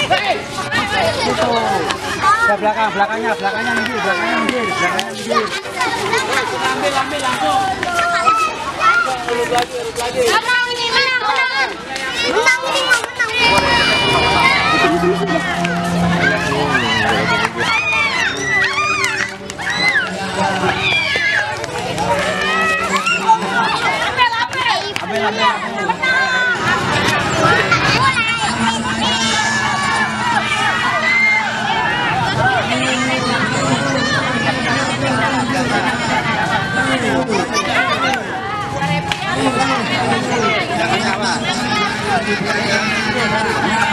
Ke belakangnya minggir, minggir. Ambil langsung. Urut lagi. Menang ini, menang. Menang ini, Jangan salah.